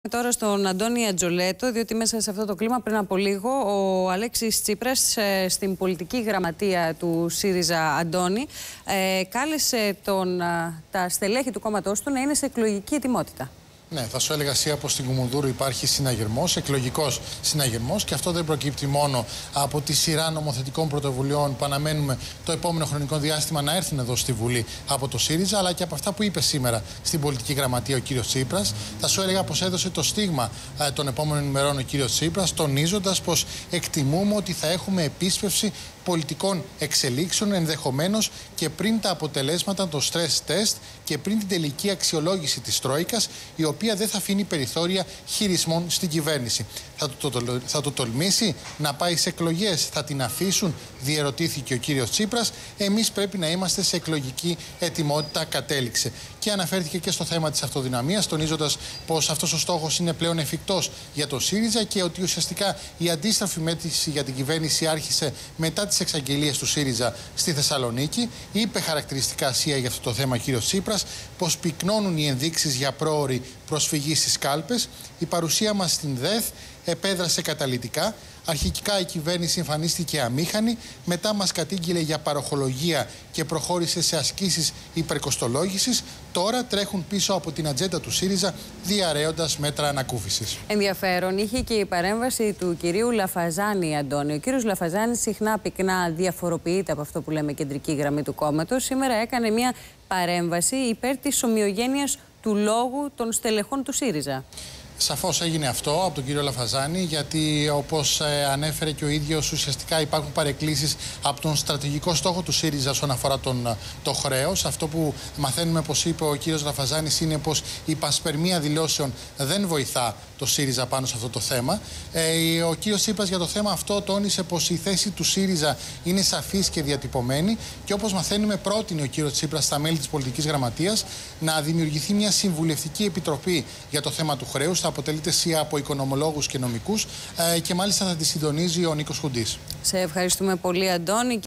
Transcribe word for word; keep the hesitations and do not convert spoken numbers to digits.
Τώρα στον Αντώνη Ατζολέτο, διότι μέσα σε αυτό το κλίμα πριν από λίγο ο Αλέξης Τσίπρας ε, στην πολιτική γραμματεία του ΣΥΡΙΖΑ Αντώνη ε, κάλεσε τον, α, τα στελέχη του κόμματός του να είναι σε εκλογική ετοιμότητα. Ναι, θα σου έλεγα εσύ από στην Κουμουνδούρου υπάρχει συναγερμός, εκλογικός συναγερμός, και αυτό δεν προκύπτει μόνο από τη σειρά νομοθετικών πρωτοβουλειών που αναμένουμε το επόμενο χρονικό διάστημα να έρθουν εδώ στη Βουλή από το ΣΥΡΙΖΑ, αλλά και από αυτά που είπε σήμερα στην πολιτική γραμματεία ο κύριος Τσίπρας. Θα σου έλεγα πως έδωσε το στίγμα ε, των επόμενων ημερών ο κύριος Τσίπρας, τονίζοντας πως εκτιμούμε ότι θα έχουμε επίσπευση πολιτικών εξελίξεων, ενδεχομένως και πριν τα αποτελέσματα των stress test και πριν την τελική αξιολόγηση της Τρόικας, η οποία δεν θα αφήνει περιθώρια χειρισμών στην κυβέρνηση. Θα το, το, το, θα το τολμήσει να πάει σε εκλογές, θα την αφήσουν, διερωτήθηκε ο κύριος Τσίπρας. Εμείς πρέπει να είμαστε σε εκλογική ετοιμότητα, κατέληξε. Και αναφέρθηκε και στο θέμα της αυτοδυναμίας, τονίζοντας πως αυτός ο στόχος είναι πλέον εφικτός για το ΣΥΡΙΖΑ και ότι ουσιαστικά η αντίστροφη μέτρηση για την κυβέρνηση άρχισε μετά τις εξαγγελίες του ΣΥΡΙΖΑ στη Θεσσαλονίκη. Είπε χαρακτηριστικά ασία για αυτό το θέμα ο κύριος Τσίπρας πως πυκνώνουν οι ενδείξεις για πρόωρη προσφυγή στις κάλπες. Η παρουσία μας στην ΔΕΘ επέδρασε καταλυτικά. Αρχικά η κυβέρνηση εμφανίστηκε αμήχανη, μετά μας κατήγγειλε για παροχολογία και προχώρησε σε ασκήσεις υπερκοστολόγησης. Τώρα τρέχουν πίσω από την ατζέντα του ΣΥΡΙΖΑ, διαρρέοντας μέτρα ανακούφισης. Ενδιαφέρον είχε και η παρέμβαση του κυρίου Λαφαζάνη, Αντώνη. Ο κύριος Λαφαζάνης συχνά πυκνά διαφοροποιείται από αυτό που λέμε κεντρική γραμμή του κόμματος. Σήμερα έκανε μια παρέμβαση υπέρ της ομοιογένειας του λόγου των στελεχών του ΣΥΡΙΖΑ. Σαφώς έγινε αυτό από τον κύριο Λαφαζάνη, γιατί όπως ε, ανέφερε και ο ίδιος, ουσιαστικά υπάρχουν παρεκκλήσεις από τον στρατηγικό στόχο του ΣΥΡΙΖΑ όσον αφορά τον, το χρέος. Αυτό που μαθαίνουμε, πως είπε ο κύριος Λαφαζάνης, είναι πως η πασπερμία δηλώσεων δεν βοηθά το ΣΥΡΙΖΑ πάνω σε αυτό το θέμα. Ε, ο κύριος Τσίπρας για το θέμα αυτό τόνισε πως η θέση του ΣΥΡΙΖΑ είναι σαφής και διατυπωμένη, και όπως μαθαίνουμε πρότεινε ο κύριος Τσίπρας στα μέλη της πολιτικής γραμματείας να δημιουργηθεί μια συμβουλευτική επιτροπή για το θέμα του χρέους. Θα αποτελείται σία από οικονομολόγους και νομικούς ε, και μάλιστα θα τη συντονίζει ο Νίκος Χουντής. Σε ευχαριστούμε πολύ, Αντώνη.